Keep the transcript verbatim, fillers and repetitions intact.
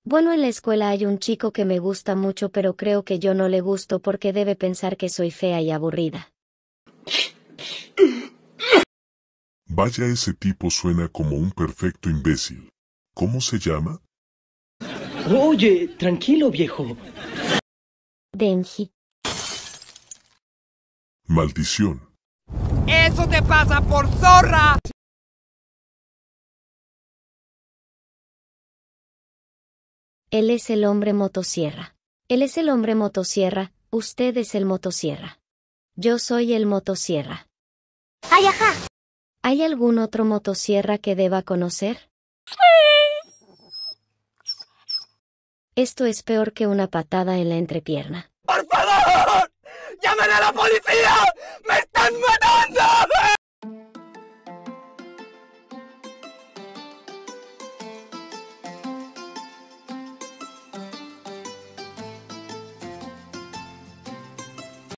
Bueno, en la escuela hay un chico que me gusta mucho, pero creo que yo no le gusto porque debe pensar que soy fea y aburrida. Vaya, ese tipo suena como un perfecto imbécil. ¿Cómo se llama? Oye, tranquilo, viejo. Denji. Maldición. ¡Eso te pasa por zorra! Él es el hombre motosierra. Él es el hombre motosierra, usted es el motosierra. Yo soy el motosierra. ¡Ay, ajá! ¿Hay algún otro motosierra que deba conocer? Esto es peor que una patada en la entrepierna. ¡Por favor! ¡Llamen a la policía! ¡Me están matando!